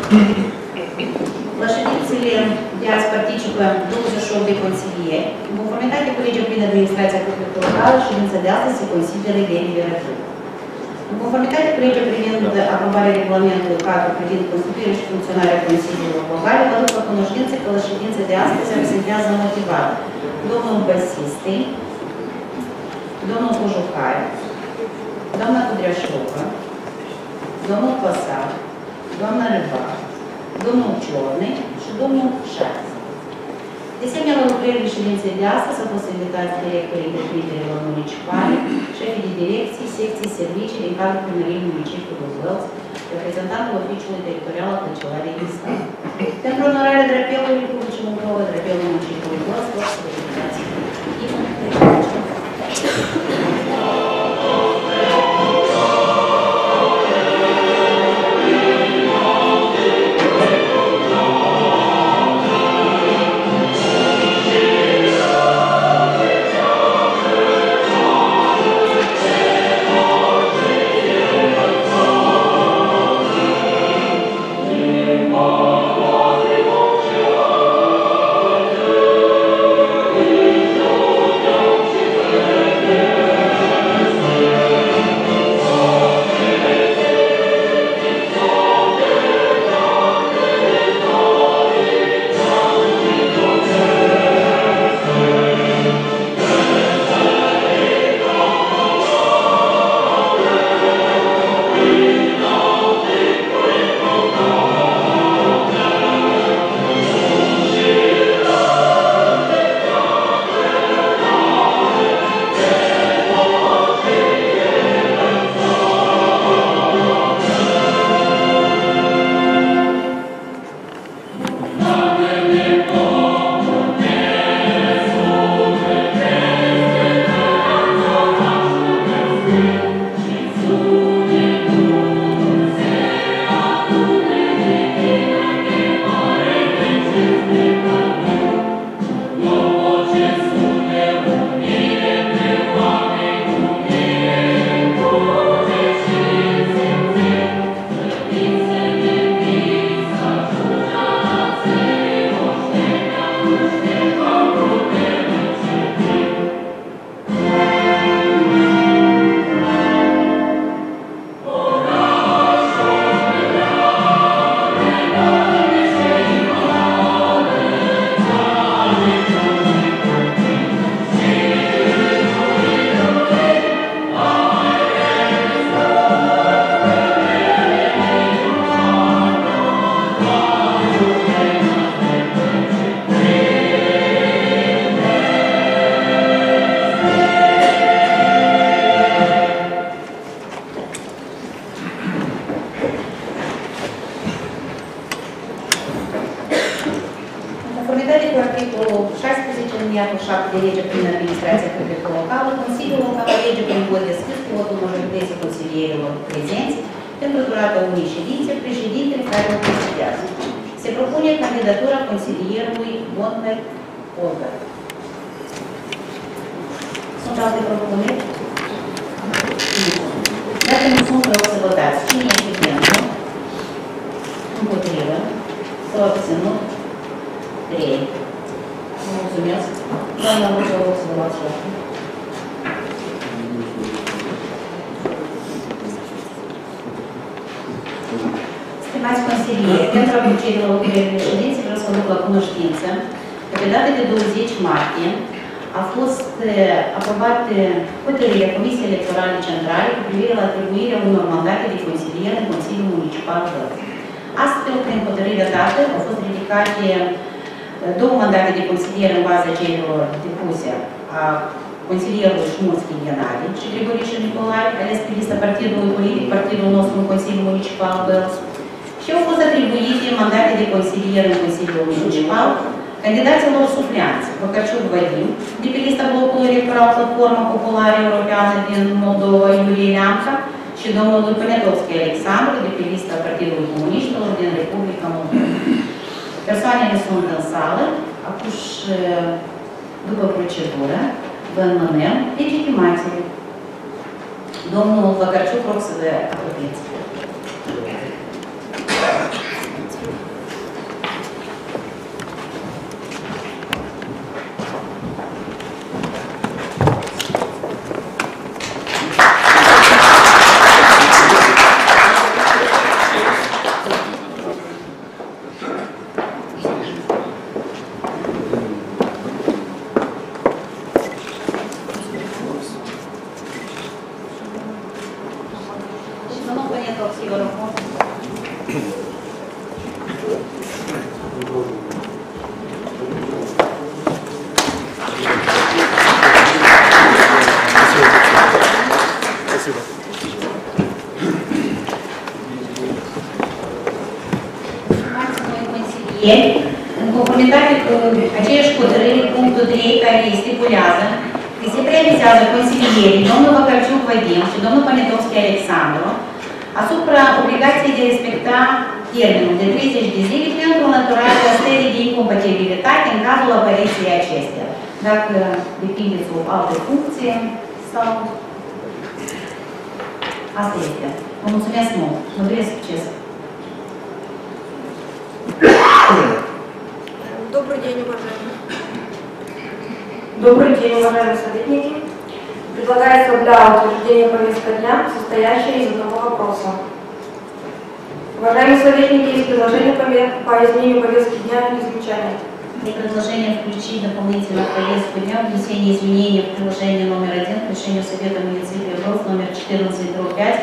La ședințele de azi participă 28 de consilieri. În conformitate cu legea privind administrația publică locală, ședința de astăzi se consideră deliberativă. În conformitate cu legea privind aprobarea regulamentului cadru privind constituirea și funcționarea consiliilor locale, vă duc la cunoștință că la ședința de astăzi se absentează motivat domnul Băsistei, domnul Cojucai, doamna Cudreașovă, domnul Păsar, doamna Râbar, domnul Ciornei și domnul Șați. De asemenea, la lucrările ședinței de astăzi au fost invitați directorii întreprinderilor municipale, șefii de direcții, secții, servicii din cadrul primăriei municipiului Vălți, reprezentantul oficiului teritorial al Cancelariei din stat. Pentru onorarea drapelului Republicii Moldova, drapelul municipiului Vălți, vă să vă invitați. Stimați consilieri, pentru obiceiul lucrării ședinței vreau să vă duc la cunoștință că pe data de 20 martie a fost aprobată hotărârea Comisiei Electorale Centrale cu privire la atribuirea unor mandate de consilier în Consiliul Municipal Vălți. Astfel, prin hotărârea dată, au fost ridicate două mandate de consilier în baza cererilor depuse a consilierului Șmurski Ghenadie și Grigorișă Nicolae, ales pe lista partidului politic, partidul nostru în Consiliul Municipal Vălți, și au fost atribuite mandate de consilier în Consiliul Municipal candidaților supleanți, Văcăciuc Vadim, de pe lista blocului electoral Platforma Populară Europeană din Moldova, Iulie Leamca, și domnul Pănetovski Alexandru, de pe lista Partidului Comuniștilor din Republica Moldova. Persoanele sunt în sală, acuși, după procedură, vă înmânăm legitimațiile. Domnul Văcăciuc, rog să vă apropiați. Спасибо. În conformitate cu aceeași hotărâri, punctul 3, care stipulează că se preavizează consilierii domnul Văcălciuc Vadim și domnul Pănetovski Alexandru asupra obligației de a respecta termenul de 30 de zile pentru înlăturarea stării de incompatibilitate în cazul apariției acestea. Dacă depinde de o altă funcție sau... Asta este. Vă mulțumesc mult. Vă doresc succes. Добрый день, уважаемые. Добрый день, уважаемые советники. Предлагается для утверждения повестка дня, состоящая из одного вопроса. Уважаемые советники, есть предложение по изменению повестки дня или замечания? При предложении включить дополнительно в повестку дня внесение изменений в приложение номер 1 к решению Совета муниципальных ГОВ номер 14/5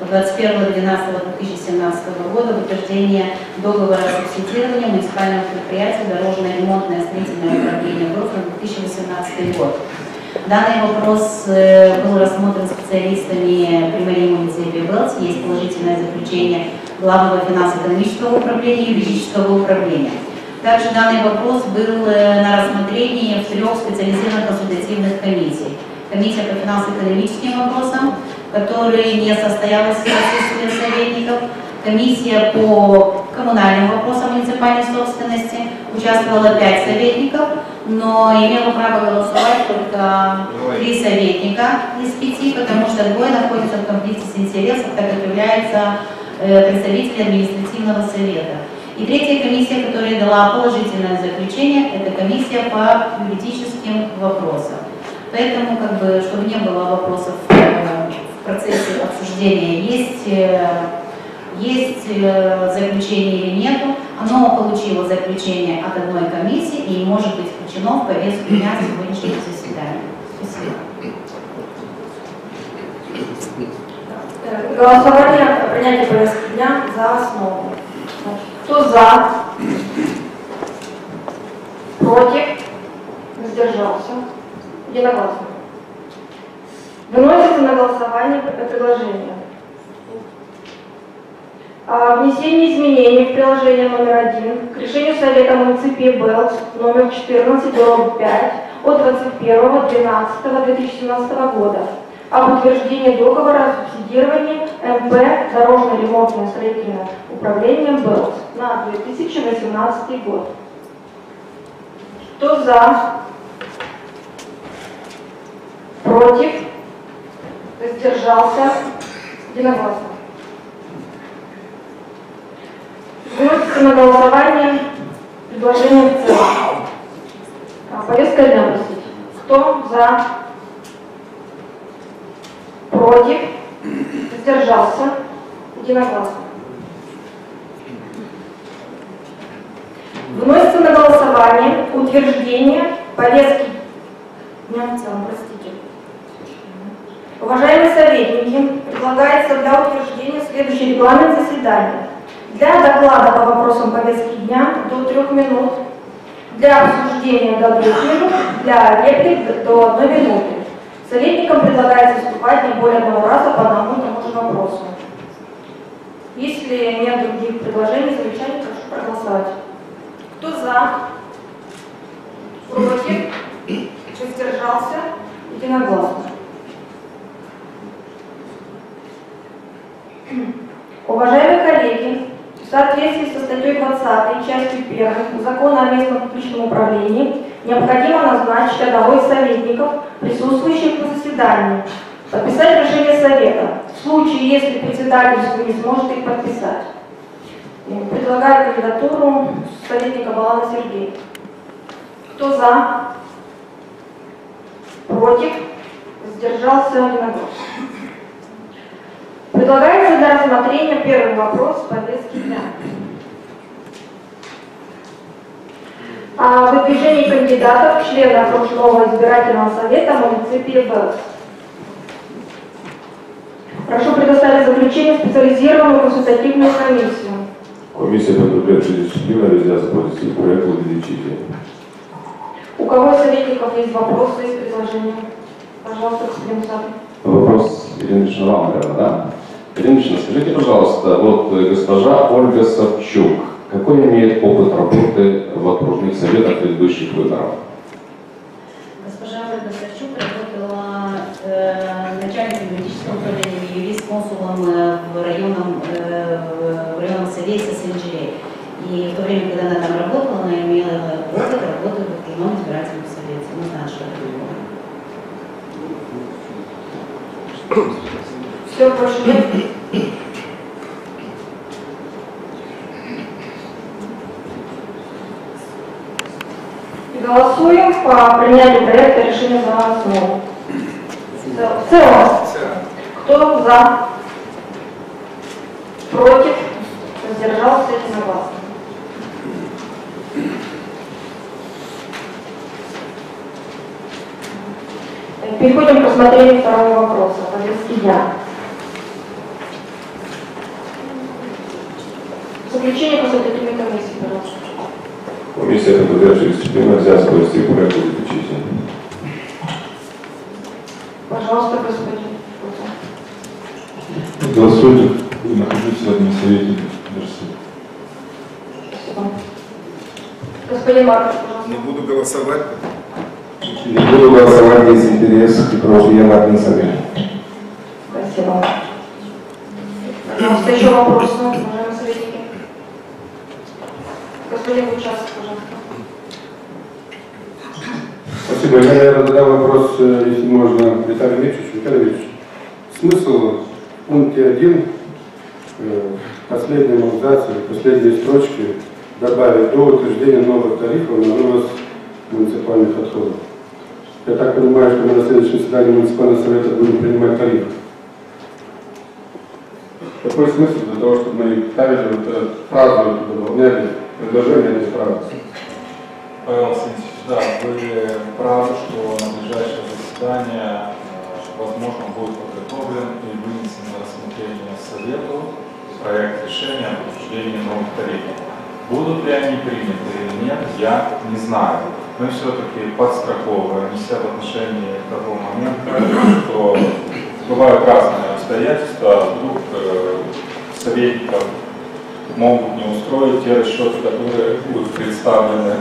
21.12.2017 года в утверждение договора о субсидировании муниципального предприятия «Дорожно-ремонтное строительное управление ГОВ» на 2018 год. Данный вопрос был рассмотрен специалистами при Марии муниципе БЭЛС. Есть положительное заключение Главного финансово-экономического управления и юридического управления. Также данный вопрос был на рассмотрении в 3 специализированных консультативных комиссий. Комиссия по финансово-экономическим вопросам, которая не состоялась в отсутствии советников, комиссия по коммунальным вопросам муниципальной собственности, участвовало 5 советников, но имело право голосовать только 3 советника из 5, потому что двое находятся в конфликте с интересом, так как являются представители административного совета. И третья комиссия, которая дала положительное заключение, это комиссия по юридическим вопросам. Поэтому, чтобы не было вопросов в процессе обсуждения, есть заключение или нет, оно получило заключение от одной комиссии и может быть включено в повестку дня сегодняшнего заседания. Спасибо. Голосование о принятии повестки дня за основу. Кто за? Против? Воздержался? Единогласно. Выносится на голосование предложение о внесении изменений в приложение номер 1 к решению Совета муниципии БЭЛС номер 14/5 от 21.12.2017 года об утверждении договора о субсидировании МП «Дорожно-ремонтное строительное управление БЭЛС» на 2018 год. Кто за? Против? Воздержался? Единогласно. Выносится на голосование предложение в целом. Повестка дня, простите. Кто за? Против? Воздержался? Единогласно. Выносится на голосование утверждение повестки дня в целом, простите. Уважаемые советники, предлагается для утверждения следующий регламент заседания. Для доклада по вопросам повестки дня до 3 минут, для обсуждения до 2 минут, для реплик до 1 минуты. Советникам предлагается выступать не более 1 раза по одному и тому же вопросу. Если нет других предложений, замечаний, прошу проголосовать. Кто за? Против? Воздержался? Единогласно. Уважаемые коллеги, в соответствии со статьей 20 частью 1 Закона о местном публичном управлении необходимо назначить одного из советников, присутствующих на заседании, подписать решение Совета, в случае, если председательство не сможет их подписать. Предлагаю кандидатуру советника Балана Сергея. Кто за? Против? Воздержался? Единогласно. Предлагается для рассмотрения первый вопрос повестки дня. О выдвижении кандидатов в члены окружного избирательного совета муниципии БЭЛС. Прошу предоставить заключение в специализированную консультативную комиссию. Комиссия потребляет дисциплину, нельзя заботиться и проект увеличите. У кого из советников есть вопросы и предложения? Пожалуйста, господин Савин. Вопрос, Ирина Ильичевна, вам, наверное, да? Ирина Ильичевна, скажите, пожалуйста, вот госпожа Ольга Савчук, какой имеет опыт работы в окружных советах предыдущих выборов? Госпожа Ольга Савчук работала начальником юридического управления, юрист-консулом в районном совете СНЖ. И в то время, когда она там работала, она имела опыт работы в окружном избирательном совете. Мы знаем, что это было. Все, прошу. Голосуем по принятию проекта решения за основу. В целом, кто за? Против? Воздержался единогласно. Переходим к рассмотрению второго вопроса. Повестки дня. Заключение консультативной комиссии, пожалуйста. Комиссия потребляет дисциплину, нельзя заботиться и проект увеличите. Пожалуйста, господин. Голосуйте, нахожусь в этом совете. Спасибо. Господин Марков, пожалуйста. Не буду голосовать. Не буду голосовать без интереса и прошу я на совет. Спасибо. Пожалуйста, еще вопросы, уважаемые советники. Господин Лучасов, пожалуйста. Спасибо. Я, наверное, задам вопрос, если можно, Виталию Викторовичу. Виталий Викторович, смысл в пункте 1, последнем абзаце, последней строчке добавить до утверждения новых тарифов на вывоз муниципальных отходов. Я так понимаю, что мы на следующем заседании муниципального совета будем принимать тарифы. Какой смысл для того, чтобы мы ставили вот эту фразу, дополняли предложение, а не фразу? Павел Алексеевич, да, вы правы, что на ближайшее заседание, возможно, будет подготовлен и вынесен на рассмотрение Совету проект решения о утверждении новых тарифов. Будут ли они приняты или нет, я не знаю. Мы все-таки подстраховываем себя в отношении того момента, что бывают разные обстоятельства, вдруг советников могут не устроить те расчеты, которые будут представлены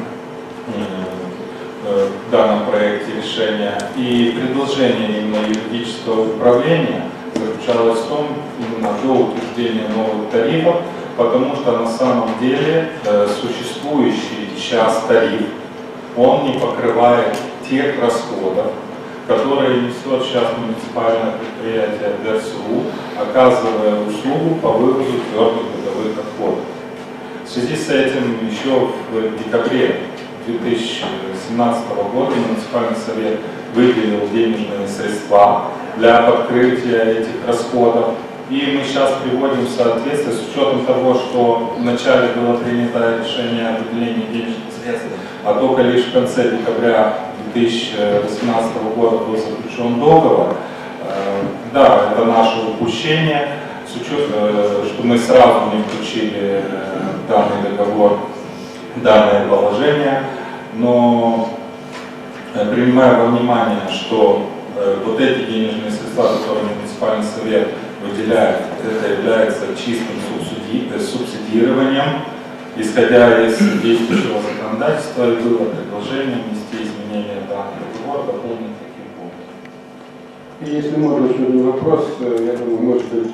в данном проекте решения. И предложение именно юридического управления заключалось в том, именно до утверждения новых тарифов, потому что на самом деле существующий сейчас тариф, он не покрывает тех расходов, которые несет сейчас муниципальное предприятие ДРСУ, оказывая услугу по вывозу твердых бытовых отходов. В связи с этим еще в декабре 2017 года муниципальный совет выделил денежные средства для покрытия этих расходов. И мы сейчас приводим в соответствие с учетом того, что вначале было принято решение о выделении денежных средств, а только лишь в конце декабря 2018 года был заключен договор. Да, это наше упущение, с учетом, что мы сразу не включили данный договор, данное положение, но принимая во внимание, что вот эти денежные средства, которые муниципальный совет выделяет, это является чистым субсидированием, исходя из действующего законодательства, и было предложение внести изменения данного договора, дополнить таким пунктом. И если можно еще один вопрос, я думаю, может быть,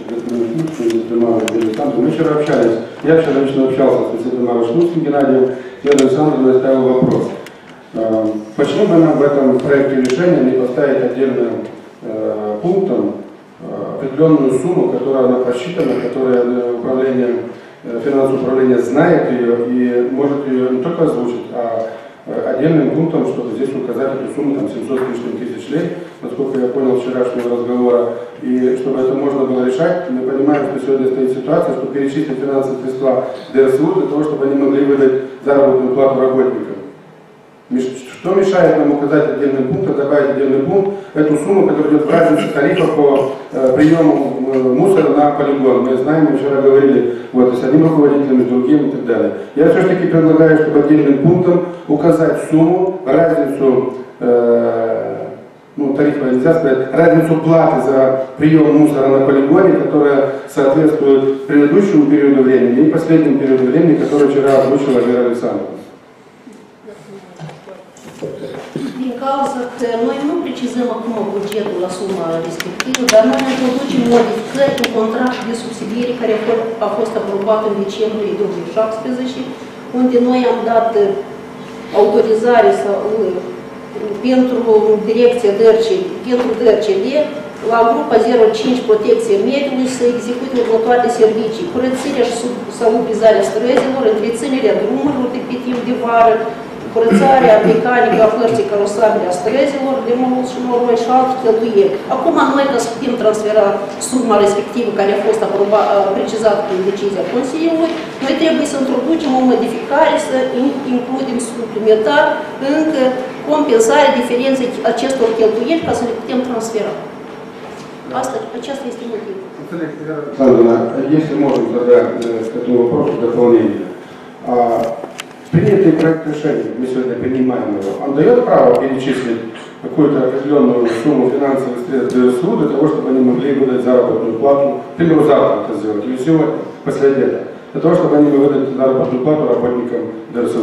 мы вчера общались, я вчера лично общался с Вице-премьером Шмутским Геннадием, Геннадий Александрович ставил вопрос. Почему бы нам в этом проекте решения не поставить отдельным пунктом определенную сумму, которая она просчитана, которая управление, финансовое управление знает ее и может ее не только озвучить, а отдельным пунктом, чтобы здесь указать эту сумму, там 700 с лишним тысяч лей, насколько я понял вчерашнего разговора, и чтобы это можно было решать, мы понимаем, что сегодня стоит ситуация, что перечислить финансовые средства ДРСУ для того, чтобы они могли выдать заработную плату работникам. Что мешает нам указать отдельным пунктом, добавить отдельный пункт, эту сумму, которая идет в разнице тарифа по приему мусор на полигон. Мы знаем, мы вчера говорили вот, с одним руководителем, с другим и так далее. Я все-таки предлагаю, чтобы отдельным пунктом указать сумму, разницу, тарифа нельзя сказать, разницу платы за прием мусора на полигоне, которая соответствует предыдущему периоду времени и последнему периоду времени, который вчера озвучила Вера Александровна. Din cauza că noi nu precizăm acum bugetul la suma respectivă, dar noi introducem modificări în contractul de subsidiere care a fost aprobat în decembrie 2017, unde noi am dat autorizare pentru direcția DRCD la grupa 05 Protecție Mediului să execute următoarele servicii: curățirea și salubrizarea străzilor, întreținerea drumurilor de pe timp de vară, curățarea mecanică a părții carosabile a străzilor de mult și noroi și alte cheltuieli. Acum noi, ca să putem transfera suma respectivă care a fost precizată prin decizia Consiliului, noi trebuie să introducem o modificare, să includem suplimentar încă compensarea diferenței acestor cheltuieli ca să le putem transfera. Acesta este motivul. Александровна, если можно задать к этому вопросу дополнение. Принятый проект решения, мы сегодня принимаем его, он дает право перечислить какую-то определенную сумму финансовых средств ДСУ для того, чтобы они могли выдать заработную плату, к примеру, завтра это сделать, или сегодня, после обеда, для того, чтобы они могли выдать заработную плату работникам ДСУ.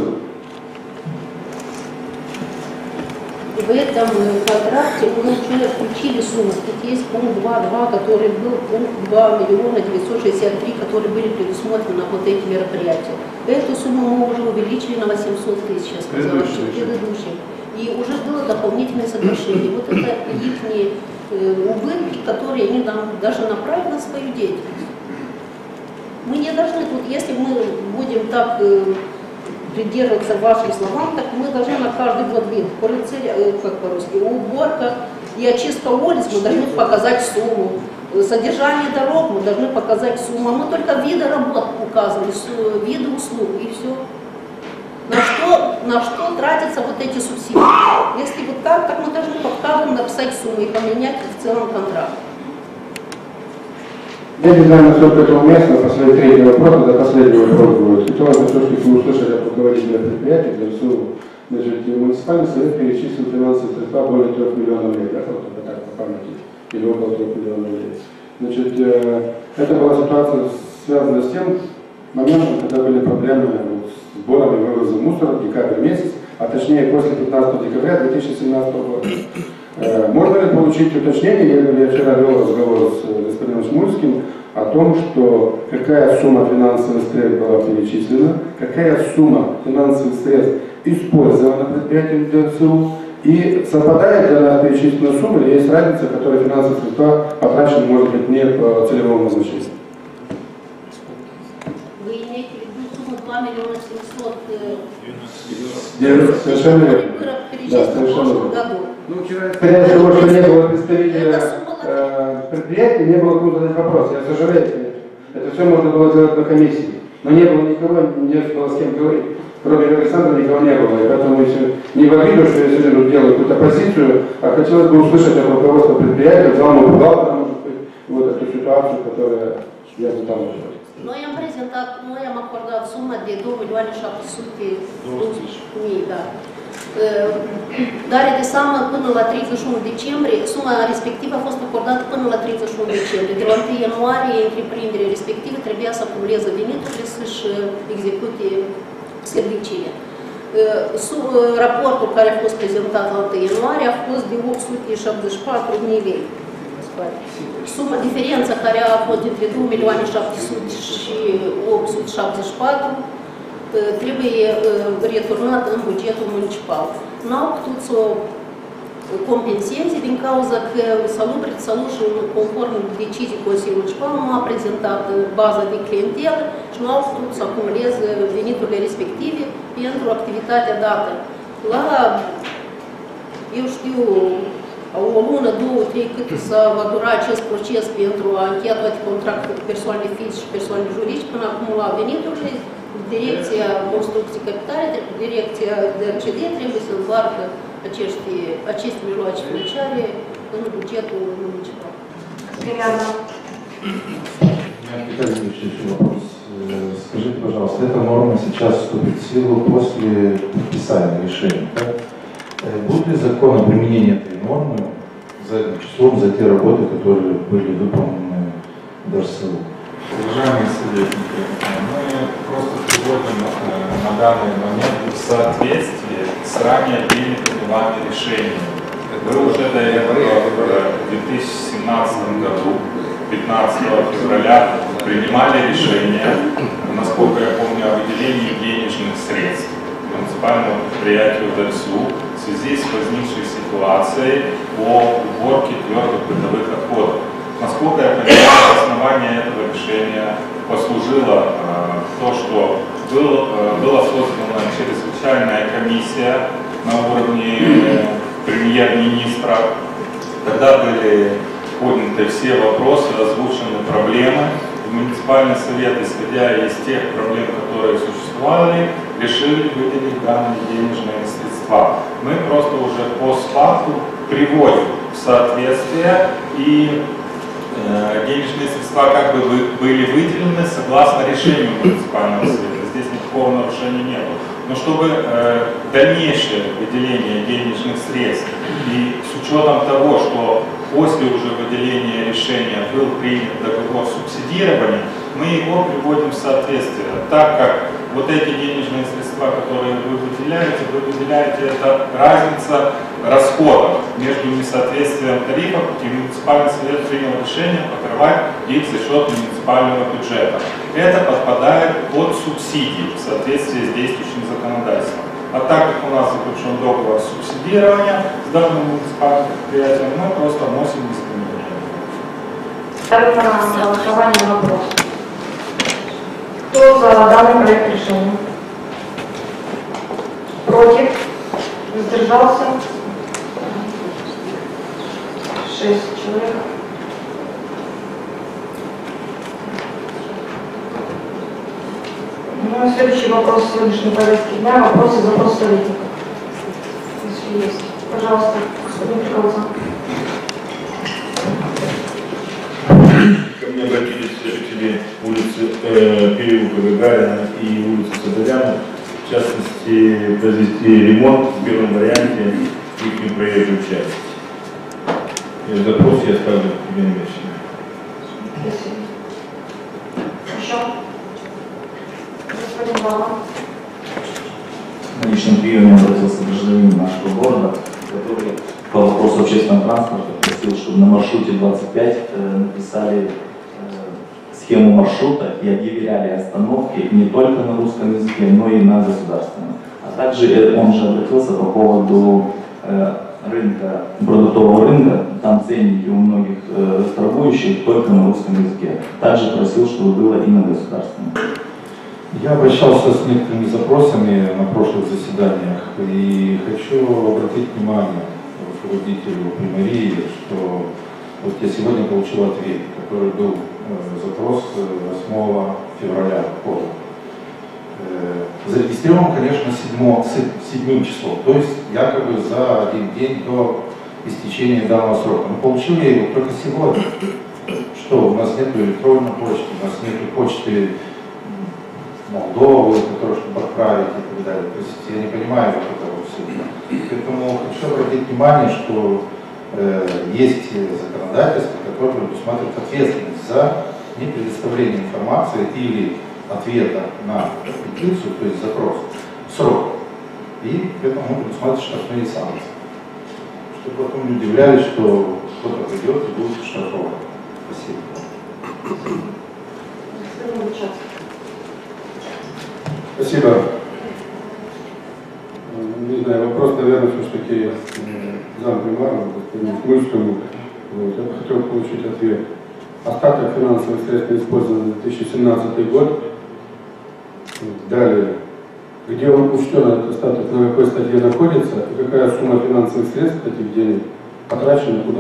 В этом контракте мы уже включили сумму. Тут есть пункт 2.2, который был пункт 2 миллиона 963, которые были предусмотрены на вот эти мероприятия. Эту сумму мы уже увеличили на 800 тысяч, я сказала, предыдущим. И уже было дополнительное соглашение. Вот это их убытки, которые они нам даже направили на свою деятельность. Мы не должны тут, если мы будем так придерживаться вашим словам, так мы должны на каждый год вид, как по-русски, уборка и очистка улиц, мы должны показать сумму. Содержание дорог мы должны показать сумму. Мы только виды работ указывали, виды услуг и все. На что тратятся вот эти субсидии? Если вот так мы должны под каждым написать сумму и поменять в целом контракт. Я не знаю, насколько это уместно, после третьего вопроса, до последнего вопроса будет. Хотелось бы все-таки вы услышали от руководителя предприятия, ДСУ. Значит, муниципальный совет перечислил финансовые средства более 3 миллионов рублей, да, вот так по памяти, или около 3 миллионов рублей. Значит, это была ситуация, связанная с тем моментом, когда были проблемы с сборами и вывозом мусора в декабре месяц, а точнее после 15 декабря 2017 года. Можно ли получить уточнение, я вчера вел разговор с господином Шмульским о том, что какая сумма финансовых средств была перечислена, какая сумма финансовых средств использована предприятием ДСУ, и совпадает ли она перечисленная сумма, или есть разница, которая финансовые средства потрачены, может быть, не по целевому назначению. Вы имеете в виду сумму 2 миллиона 700 Совершенно верно. Да, совершенно верно. Ну, вчера, исходя из того, что не было представителя предприятия, не было кому задать вопрос. Я сожалею, это все можно было сделать на комиссии. Но не было никого, не было с кем говорить. Кроме Александра никого не было. И поэтому не в обиду, что я сегодня делаю какую-то позицию, а хотелось бы услышать от руководства предприятия, от главного бухгалтера, может быть, вот эту ситуацию, которая я задал. Noi am acordat suma de 2.700.000, da. Dare de seamă până la 31 decembrie, suma respectivă a fost acordată până la 31 decembrie. De la 1 ianuarie, întreprinderea respectivă trebuia să acumuleze veniturile să-și execute serviciile. Raportul care a fost prezentat la 1 ianuarie a fost de 874.000 lei. Diferența care a fost dintre 2.700.000 și 874 trebuie returnată în bugetul municipal. N-au putut să o compenseze din cauza că Salușul, conform decizii Consiliului Municipal, nu a prezentat baza de clientelă și nu au putut să acumuleze veniturile respective pentru activitatea dată. La, eu știu, o lună, 2, 3, cât să va dura acest proces pentru a încheia toate contractele cu persoane fizice și persoane juridice, până acum la veniturile, Direcția Construcții Capitale, Direcția DRCD trebuie să întoarcă aceste mijloace financiare în bugetul municipal. Следующий вопрос. Скажите, пожалуйста, эта норма сейчас вступит в силу после подписания решения, да? Будет ли закон о применении этой нормы задним числом за те работы, которые были выполнены в ДРСУ? Уважаемые советники, мы просто приводим на данный момент в соответствии с ранее принятыми вами решениями. Вы уже до этого в 2017 году, 15 февраля, принимали решение, насколько я помню, о выделении денежных средств муниципальному предприятию ДРСУ в связи с возникшей ситуацией по уборке твердых бытовых отходов. Насколько я понимаю, основание этого решения послужило то, что была создана чрезвычайная комиссия на уровне премьер-министра, когда были подняты все вопросы, озвучены проблемы. И муниципальный совет, исходя из тех проблем, которые существовали, решили выделить данные денежные средства. Мы просто уже постфактум приводим в соответствие, и денежные средства как бы были выделены согласно решению муниципального совета. Здесь никакого нарушения нет. Но чтобы дальнейшее выделение денежных средств и с учетом того, что после уже выделения решения был принят договор субсидирования, мы его приводим в соответствие, так как вот эти денежные средства, которые вы выделяете, это разница расходов между несоответствием тарифов, и муниципальный совет принял решение покрывать их за счет муниципального бюджета. Это подпадает под субсидии в соответствии с действующим законодательством. А так как у нас заключен договор субсидирования с данным муниципальным предприятием, мы просто вносим изменения. Ставим на голосование вопрос. Кто за данный проект решения? Против? Воздержался? 6 человек. Ну, следующий вопрос сегодняшней повестки дня. Вопросы и запрос советников. Если есть. Пожалуйста, господин Приковцев. Ко мне обратились жители улицы переулка Гагарина и улицы Садовяна, в частности, произвести ремонт в первом варианте их проезжей части. И запрос я ставлю в месячно. Спасибо. Еще? Господин Бала. На личном приеме обратился гражданин нашего города, который по вопросу общественного транспорта просил, чтобы на маршруте 25 написали схему маршрута и объявляли остановки не только на русском языке, но и на государственном. А также он же обратился по поводу рынка, продуктового рынка, там ценники у многих торгующих только на русском языке. Также просил, чтобы было и на государственном. Я обращался с некоторыми запросами на прошлых заседаниях и хочу обратить внимание руководителю примарии, что вот я сегодня получил ответ, который был запрос 8 февраля года. Зарегистрирован, конечно, 7 числом, то есть якобы за один день до истечения данного срока. Но получил я его только сегодня. Что, у нас нет электронной почты, у нас нет почты Молдовы, которую чтобы отправить и так далее. То есть я не понимаю вот этого всего. Поэтому хочу обратить внимание, что есть законодательство, которое предусматривает ответственность за непредоставление информации или ответа на петицию, то есть запрос, в срок. И поэтому предусматривает штрафные санкции. Чтобы потом не удивлялись, что кто-то придет и будет штрафован. Спасибо. Спасибо. Не знаю, вопрос, наверное, все-таки зампримара, господину Смольскому. Вот. Я бы хотел получить ответ. Остаток финансовых средств использован на 2017 год. Далее. Где он учтен, этот остаток, на какой статье находится, и какая сумма финансовых средств этих денег потрачена куда?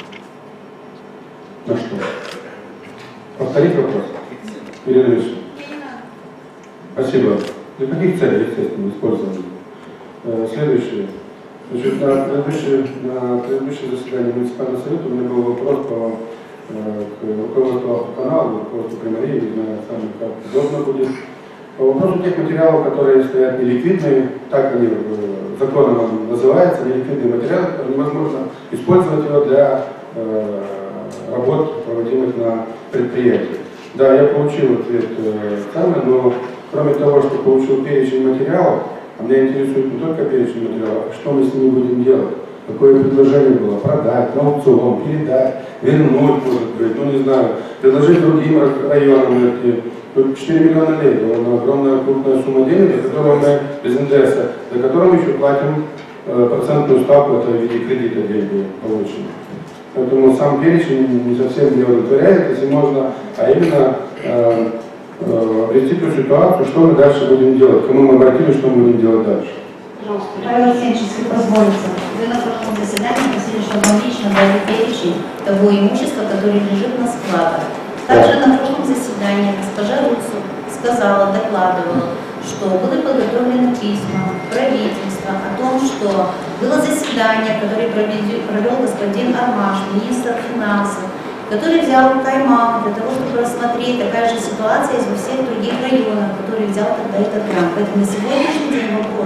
На что? Повторить вопрос? Или решить? Спасибо. Для каких целей, естественно, использованы? Следующее. Значит, на предыдущем заседании муниципального совета у меня был вопрос по к руководству автоканала, руководству Примарии, не знаю, сами как удобно будет. По вопросу тех материалов, которые стоят неликвидными, так они законом называются, неликвидные материалы, которые невозможно использовать его для работ, проводимых на предприятии. Да, я получил ответ но кроме того, что получил перечень материалов, меня интересует не только перечень материалов, а что мы с ними будем делать. Какое предложение было? Продать, на аукцион, передать, вернуть, может быть, ну не знаю, предложить другим районам. 4 миллиона лет, это огромная крупная сумма денег, за которую мы без НДС, за которую мы еще платим процентную ставку, это в виде кредита деньги получены. Поэтому сам перечень не совсем не удовлетворяет, если можно, а именно обрести ту ситуацию, что мы дальше будем делать, кому мы обратились, что мы будем делать дальше. Пожалуйста, Павел Алексеевич, если позволите, вы на прошлом заседании просили, чтобы вам лично дали перечень того имущества, которое лежит на складах. Также на прошлом заседании госпожа Руцу сказала, докладывала, что были подготовлены письма правительства о том, что было заседание, которое провел господин Армаш, министр финансов, который взял тайм-аут для того, чтобы рассмотреть такая же ситуация из во всех других районах, который взял тогда этот грант. Поэтому на сегодняшний день вопрос.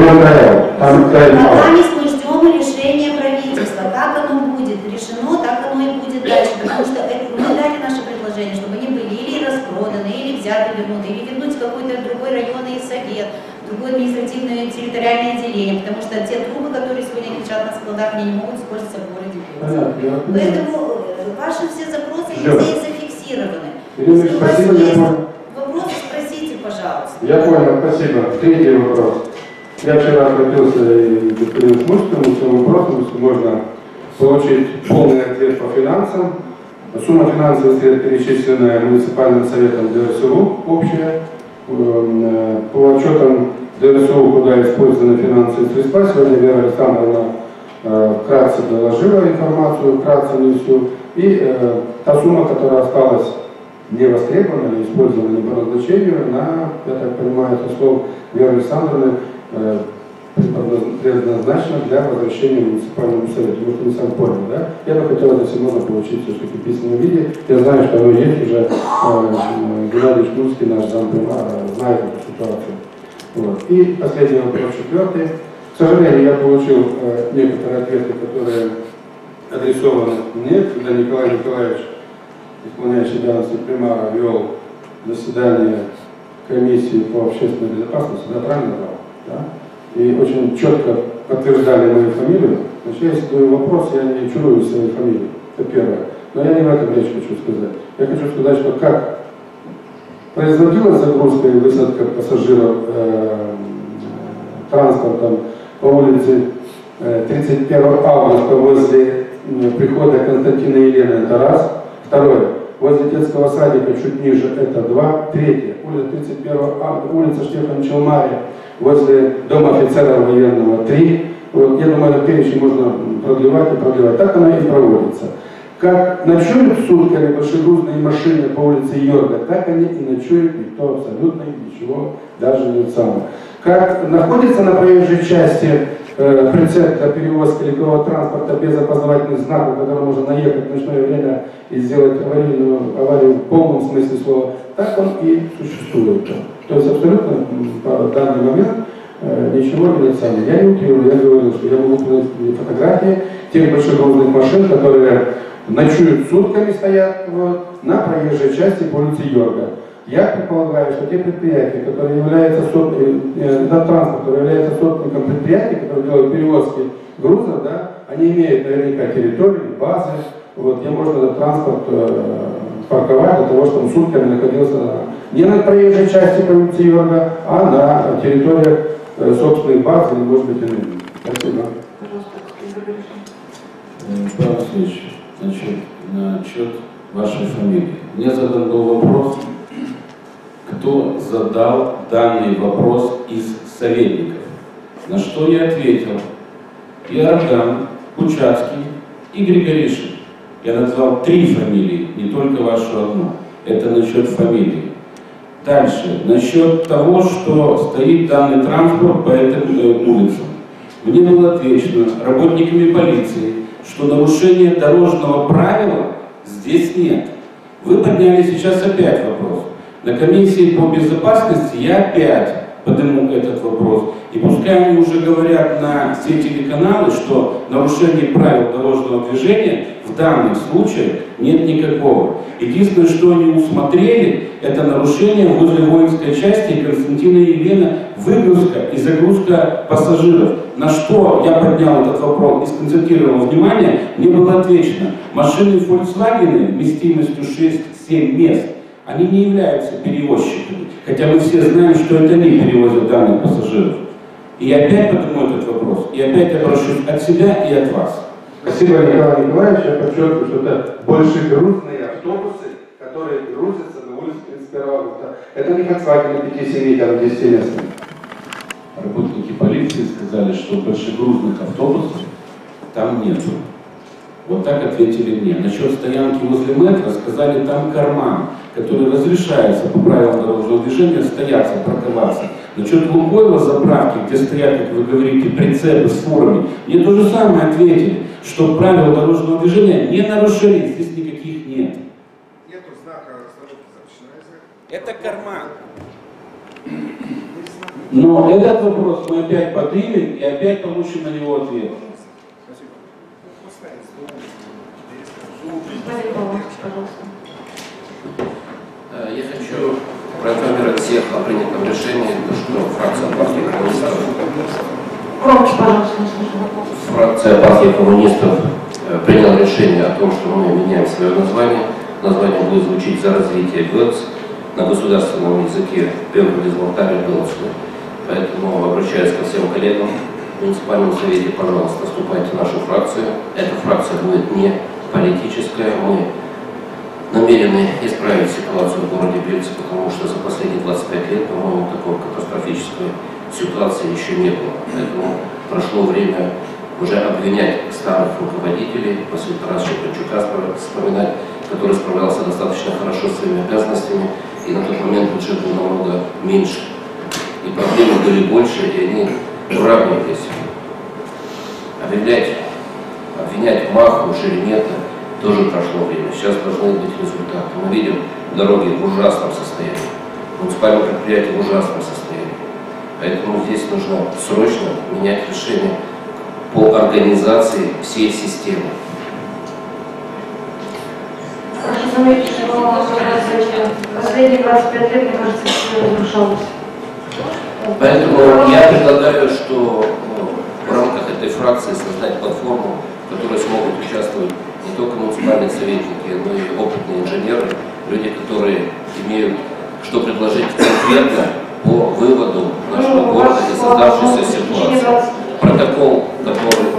Пока мы ждем решения правительства, как оно будет решено, так оно и будет дальше. Потому что мы дали наше предложение, чтобы они были или распроданы, или взяты, вернуты, или вернуть в какой-то другой районный совет, другое административное территориальное отделение, потому что те трубы, которые сегодня лежат на складах, они не могут использоваться в городе. Поэтому ваши все запросы все зафиксированы. Если у вас есть вопросы, спросите, пожалуйста. Я понял, спасибо. Третий вопрос. Я вчера обратился и к господину Смольскому с этим вопросом, если можно получить полный ответ по финансам. Сумма финансовых средств, перечисленная муниципальным советом ДРСУ, общая. По отчетам ДРСУ, куда использованы финансовые средства, сегодня Вера Александровна вкратце доложила информацию, вкратце не всю. И та сумма, которая осталась не востребована, не использована не по назначению, она, я так понимаю, со слов Веры Александровны, предназначена для возвращения муниципальному совету. Может, не сам понял, да? Я бы хотел это сегодня получить все-таки в письменном виде. Я знаю, что оно есть уже. Геннадий Шмульский, наш зампримар, знает эту ситуацию. Вот. И последний вопрос, четвертый. К сожалению, я получил некоторые ответы, которые адресованы мне, когда Николай Николаевич, исполняющий обязанности примара, вел заседание комиссии по общественной безопасности, да, правильно брал? Да? И очень четко подтверждали мою фамилию. Значит, я если задаю вопрос, я не чурую свою фамилию. Это первое. Но я не в этом речь хочу сказать. Я хочу сказать, что как производилась загрузка и высадка пассажиров транспортом по улице 31 августа возле прихода Константина и Елены, это раз. Второе. Возле детского садика чуть ниже, это два. Третье. Улица Штефана Челмари, возле дома офицера военного, 3. Вот, я думаю, этот перечень можно продлевать и продлевать. Так она и проводится. Как ночуют сутками большегрузные машины по улице Йорга, так они и ночуют, никто абсолютно ничего даже не самое. Как находится на проезжей части прицеп для перевозки легкового транспорта без опознавательных знаков, который можно наехать в ночное время и сделать аварию в полном смысле слова, так он и существует. То есть абсолютно по данный момент ничего не самое. Я не утрирую, я говорил, что я могу приносить фотографии тех большегрузных машин, которые ночуют сутками, стоят на проезжей части по улице Йорга. Я предполагаю, что те предприятия, которые являются этот транспорт, который является собственником предприятий, которые делают перевозки грузов, да, они имеют наверняка территории, базы, вот, где можно этот транспорт парковать для того, чтобы он сутками находился не на проезжей части по улице Йорга, а на территориях собственных баз или, может быть, иных. Спасибо. Павел Алексеевич, насчет вашей фамилии. Мне задан был вопрос, кто задал данный вопрос из советников. На что я ответил: и Арган, Кучацкий и Григоришин. Я назвал 3 фамилии, не только вашу одну. Это насчет фамилии. Дальше, насчет того, что стоит данный транспорт по этим улицам. Мне было отвечено работниками полиции, что нарушение дорожного правила Здесь нет. Вы подняли сейчас опять вопрос. На комиссии по безопасности я опять подниму этот вопрос. И пускай они уже говорят на все телеканалы, что нарушение правил дорожного движения в данном случае нет никакого. Единственное, что они усмотрели, это нарушение возле воинской части Константина и Елена, выгрузка и загрузка пассажиров. На что я поднял этот вопрос и сконцентрировал внимание, мне было отвечено: машины Volkswagen вместимостью 6-7 мест, они не являются перевозчиками, хотя мы все знаем, что это они перевозят данных пассажиров. И я опять подниму этот вопрос, и опять обращусь от себя и от вас. Спасибо, Николай Николаевич. Я подчеркиваю, что это большегрузные автобусы, которые грузятся на улице 31 августа. Это не Volkswagen 5-7, там 10 мест. Работники полиции сказали, что большегрузных автобусов там нету. Вот так ответили мне. Насчет стоянки возле метро сказали, там карман, который разрешается по правилам дорожного движения стояться, парковаться. Насчет Лукойла заправки, где стоят, как вы говорите, прицепы с фурами, мне то же самое ответили, что правила дорожного движения не нарушены, здесь никаких нет. Нету знака остановки запрещена. Это карман. Но этот вопрос мы опять поднимем и опять получим на него ответ. Я хочу проинформировать всех о принятом решении, что фракция партии коммунистов, фракция партии коммунистов приняла решение о том, что мы меняем свое название. Название будет звучить «За развитие ГЭЦ» на государственном языке Пембридизмонтария Белоцкую. Поэтому обращаюсь ко всем коллегам в муниципальном совете, пожалуйста, вступайте в нашу фракцию. Эта фракция будет не политическая. Мы намерены исправить ситуацию в городе Бельце, потому что за последние 25 лет, по-моему, такой катастрофической ситуации еще не было. Поэтому прошло время уже обвинять старых руководителей, после Тараса Шевченка вспоминать, который справлялся достаточно хорошо с своими обязанностями, и на тот момент бюджет был намного меньше. И проблемы были больше, и они уравнивались. Обвинять Маху, Шеремета, тоже прошло время. Сейчас должны быть результаты. Мы видим дороги в ужасном состоянии, муниципальные предприятия в ужасном состоянии. Поэтому здесь нужно срочно менять решение по организации всей системы. Хочу заметить, что последние 25 лет, мне кажется, все разрушалось. Поэтому я предлагаю, что в рамках этой фракции создать платформу, в которой смогут участвовать не только муниципальные советники, но и опытные инженеры, люди, которые имеют что предложить конкретно по выводу нашего города из создавшейся ситуации. Протокол, который,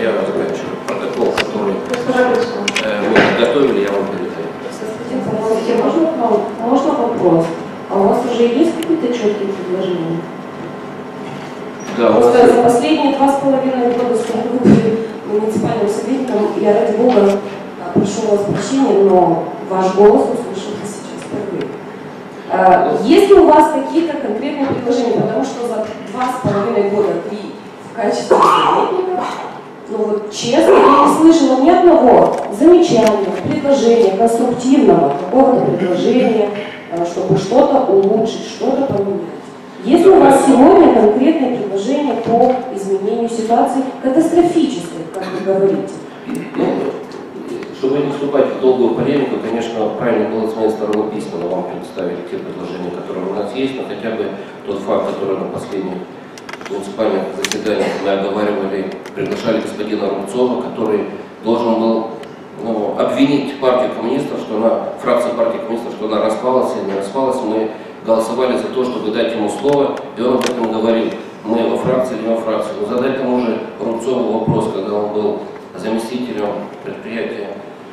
мы подготовили, я вам передаю. Можно вопрос? А у вас уже есть какие-то четкие предложения? Да, просто за последние 2,5 года, сколько вы были муниципальным советником, я, ради Бога, прошу вас прощения, но ваш голос услышался сейчас впервые. Есть ли у вас какие-то конкретные предложения? Потому что за 2,5 года ты в качестве советника, ну вот честно, я не слышала ни одного замечания, предложения, конструктивного какого-то предложения, чтобы что-то улучшить, что-то поменять. Есть ли у вас сегодня конкретные предложения по изменению ситуации катастрофической, как вы говорите? Чтобы не вступать в долгую полемику, конечно, правильно было с моей стороны письменно вам представить те предложения, которые у нас есть, но хотя бы тот факт, который на последних муниципальных заседаниях мы оговаривали, приглашали господина Рубцова, который должен был обвинить партию коммунистов, что фракция партии коммунистов, что она распалась или не распалась. Мы голосовали за то, чтобы дать ему слово, и он об этом говорил. Мы во фракции или не во фракции. Но задать тому же Рубцову вопрос, когда он был заместителем предприятия,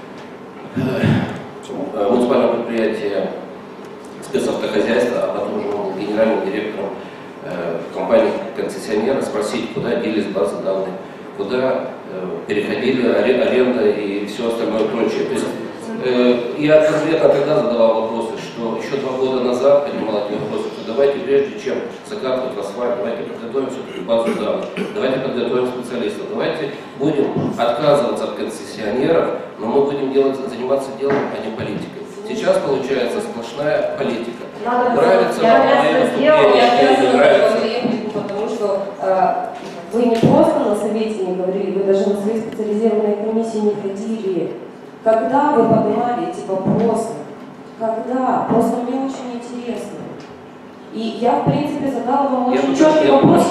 муниципального предприятия спецавтохозяйства, а потом уже был генеральным директором компании концессионера, спросить, куда делись базы данных, куда переходили аренда и все остальное прочее. То есть я конкретно тогда задавал вопросы, что еще еще 2 года назад поднимал эти вопросы, что давайте прежде чем закатывать асфальт, давайте подготовим все-таки базу данных, давайте подготовим специалистов, давайте будем отказываться от концессионеров, но мы будем заниматься делом, а не политикой. Сейчас получается сплошная политика. Нравится вам мои выступления, не нравится. Потому что вы не просто на совете не говорили, вы даже на своей специализированной комиссии не ходили. Когда вы поднимали эти вопросы? Когда? Просто мне очень интересно. И я, в принципе, задала вам очень четкий вопрос.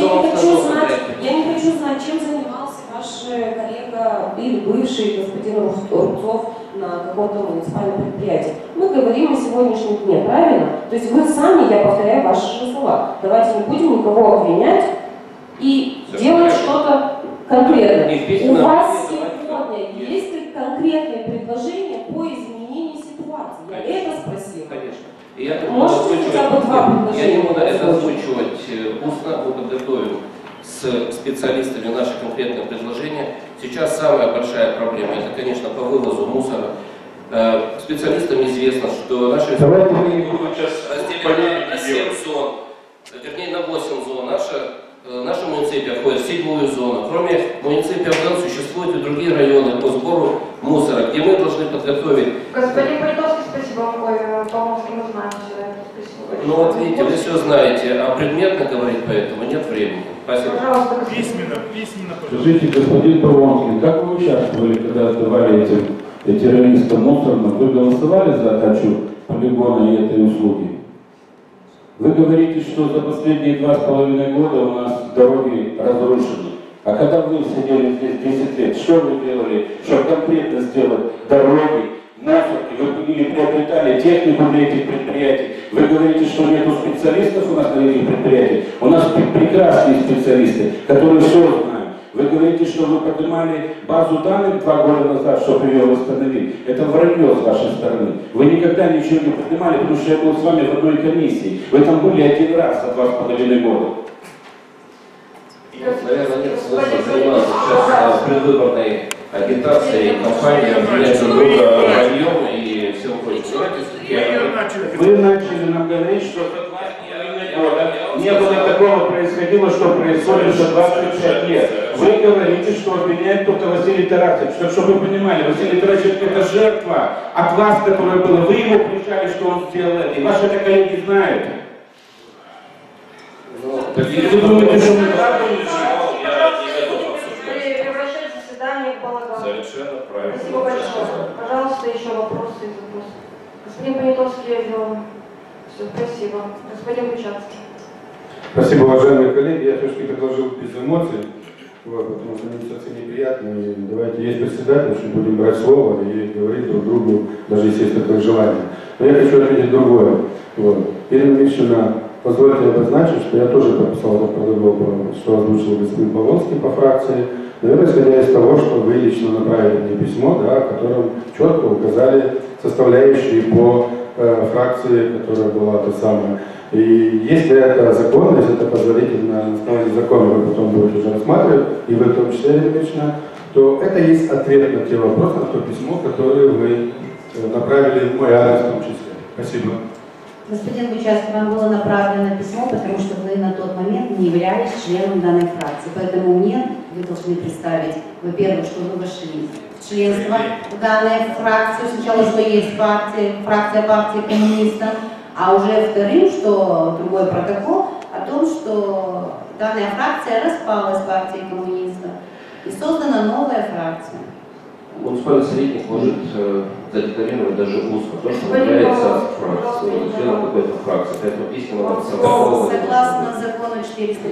Я не хочу знать, чем занимался ваш коллега или бывший господин Рубцов на каком-то муниципальном предприятии. Мы говорим о сегодняшнем дне, правильно? То есть вы сами, я повторяю ваши же слова. Давайте не будем никого обвинять и делать что-то конкретное. У вас сегодня есть конкретные предложения по изменению ситуации? Я это спросила. Конечно. И я можете хотя бы 2 предложения? Я не буду это озвучивать устно, мы подготовим с специалистами наши конкретные предложения. Сейчас самая большая проблема, это, конечно, по вывозу мусора. Специалистам известно, что наши разделены на 7 зон, вернее на 8 зон. Наша муниципия входит в 7-ю зону. Кроме муниципия Авдан существуют и другие районы по сбору мусора, где мы должны подготовить. Господин Политовский, спасибо вам, по-моему, мы знаем все это. Спасибо. Ну вот видите, вы все знаете, а предметно говорить поэтому нет времени. Спасибо. Пожалуйста, письменно. Скажите, господин Павловский, как вы участвовали, когда отдавали эти террористам мусорным? Вы голосовали за отдачу полигона и этой услуги? Вы говорите, что за последние 2,5 года у нас дороги разрушены. А когда вы сидели здесь 10 лет, что вы делали, чтобы конкретно сделать дороги, насыпи? Вы или приобретали технику для этих предприятий? Вы говорите, что нету специалистов у нас на этих предприятиях? У нас прекрасные специалисты, которые все знают. Вы говорите, что вы поднимали базу данных 2 года назад, чтобы ее восстановить. Это вранье с вашей стороны. Вы никогда ничего не поднимали, потому что я был с вами в одной комиссии. Вы там были 1 раз за 2,5 года. Наверное, нет смысла заниматься сейчас предвыборной агитацией, кампанией, обвинять друг друга враньем и всем прочим. Вы начали нам говорить, что за 2,5 года не было такого происходило, что происходит за 25 лет. Вы говорите, что обвиняет только Василий Тарасович. Чтобы вы понимали, Василий Тарасович это жертва от вас, которая была. Вы его прижали, что он сделал это. И ваши коллеги знают. Вы думаете, что мы правду не знаем? Превращать заседание в балаган. Совершенно правильно. Спасибо большое. Пожалуйста, еще вопросы и запросы. Господин Понятовский, я ввела. Все, спасибо. Господин Бучацкий. Спасибо, уважаемые коллеги. Я все-таки предложил без эмоций, потому что мне совсем неприятно. И давайте, есть председатель, что будем брать слово и говорить друг другу, даже если есть такое желание. Но я хочу отметить другое. Ирина Мишина, позвольте обозначить, что я тоже подписал этот протокол, что озвучил господин Павловский по фракции. Наверное, исходя из того, что вы лично направили мне письмо, в котором четко указали составляющие по фракции, которая была та самая. И если это законно, если это позволительно на основании закона, вы потом будете уже рассматривать, и вы в том числе лично, то это есть ответ на те вопросы, на то письмо, которое вы направили в мой адрес в том числе. Спасибо. Господин Бучацкий, вам было направлено письмо, потому что вы на тот момент не являлись членом данной фракции. Поэтому мне вы должны представить, во-первых, что вы вошли в членство в данной фракции. Сначала, что есть фракция партии коммунистов, а уже вторым, что другой протокол о том, что данная фракция распалась партией коммунистов и создана новая фракция. Муниципальный советник может задекларировать даже устно то, что является членом какой-то фракции. Поэтому письма согласно закону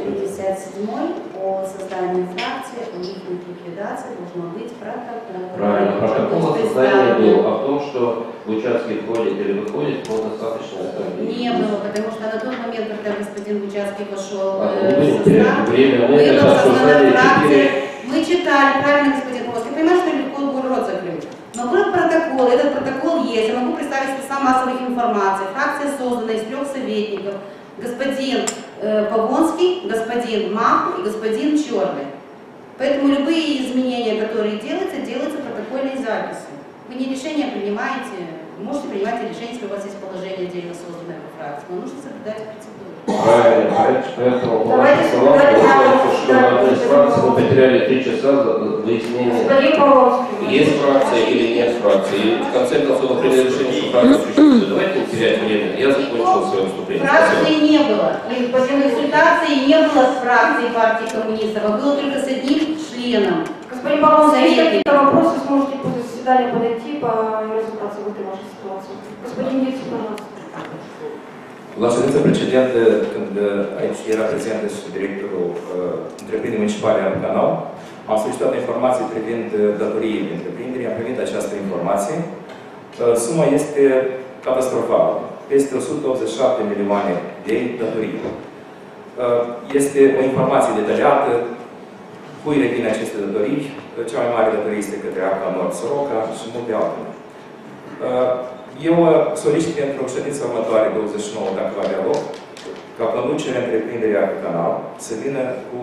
457 о создании фракции, о их ликвидации должно быть протокол. Правильно, протокол о создании был, а в том, что Бучацкий входит или выходит, достаточно остановить. Не было, потому что на тот момент, когда господин Бучацкий пошел в состав, было создана фракция. Мы читали, правильно, господин Павловский, понимаешь, что легко был рот закрыть. Но был протокол, этот протокол есть, я могу представить средства массовой информации. Фракция создана из 3 советников. Господин Павловский, господин Мах и господин Черный. Поэтому любые изменения, которые делаются протокольной записью. Вы не решение принимаете, можете принимать решения, если у вас есть положение отдельно созданное по фракции, но нужно соблюдать процедуру. Правильно, поэтому по вашим словам получается, что на одной из фракций вы потеряли 3 часа за выяснение, есть фракция или нет фракции. И в конце концов вы приняли решение, что фракция существует. Давайте не терять время. Я закончил свое выступление. Фракции не было. И в консультации не было с фракцией партии коммунистов, а было только с одним членом. Господин Павлович, если какие-то вопросы, сможете после заседания подойти и разобраться в этой вашей ситуации. Господин Вице, пожалуйста. La ședința precedentă, când aici era prezent și directorul întreprinderii municipale a Canal, am solicitat informații privind datoriile întreprinderii, am primit această informație. Suma este catastrofală, peste 187 milioane de datorii. Este o informație detaliată, cui revin aceste datorii, cea mai mare datorie este către APA Nord Soroca și multe altele. Eu solicit pentru ședința următoare, 29, dacă va avea loc, ca conducerea întreprinderii APA Canal să vină cu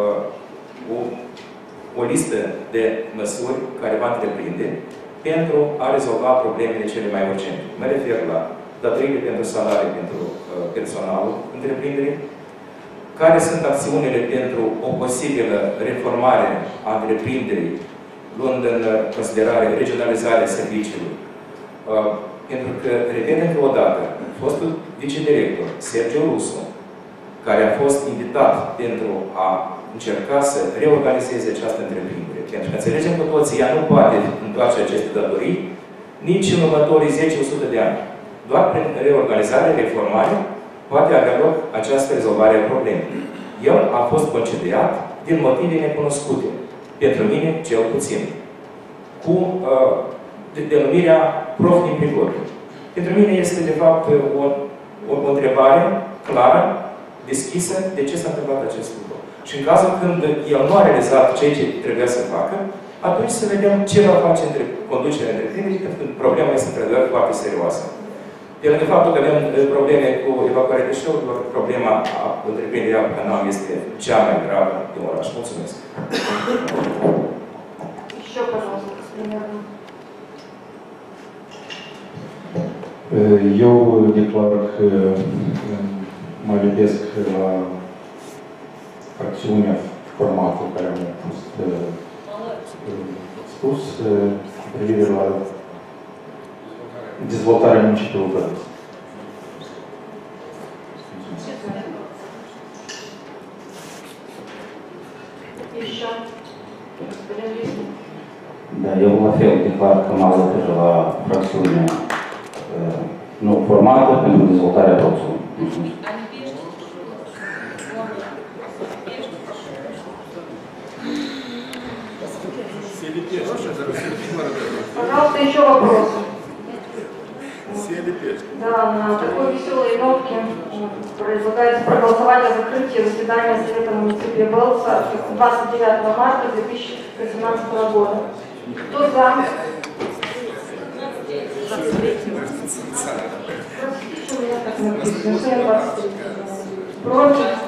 o listă de măsuri care va întreprinde pentru a rezolva problemele cele mai urgente. Mă refer la datoriile pentru salarii pentru personalul întreprinderii, care sunt acțiunile pentru o posibilă reformare a întreprinderii, luând în considerare regionalizarea serviciilor. Pentru că, revin încă o dată, fostul vicedirector, Sergiu Rusu, care a fost invitat pentru a încerca să reorganizeze această întreprindere. Pentru că înțelegem cu toții, ea nu poate întoarce aceste datorii nici în următorii 10-100 de ani. Doar prin reorganizare, reformare, poate avea loc această rezolvare a problemei. El a fost concediat din motive necunoscute, pentru mine cel puțin, cu denumirea prof din Prigori. Pentru mine este, de fapt, o întrebare clară, deschisă, de ce s-a întâmplat acest lucru. Și în cazul când el nu a realizat ceea ce trebuia să facă, atunci să vedem ce va face conducerea întreprinderii, pentru că problema este, într-adevăr, foarte serioasă. Pe lângă faptul că avem probleme cu evacuarea deșeurilor, problema întreprinderii APA Canal este cea mai gravă din oraș. Mulțumesc! Еще, пожалуйста, примерно. Eu declar că mă iubesc la acțiunea formată care am fost spus privire la dezvoltarea municipiului Bălți. Еще. Господин Лисин. Da, eu la fel declar că mă alătur la fracțiunea nou formată pentru dezvoltarea procesului. Mulțumesc. Пожалуйста, еще вопросы. Да, на такой веселой нотке предлагается проголосовать о закрытии заседания Совета муниципалитета Белца 29 марта 2018 года. Кто за? Простите, у меня так написано. Против?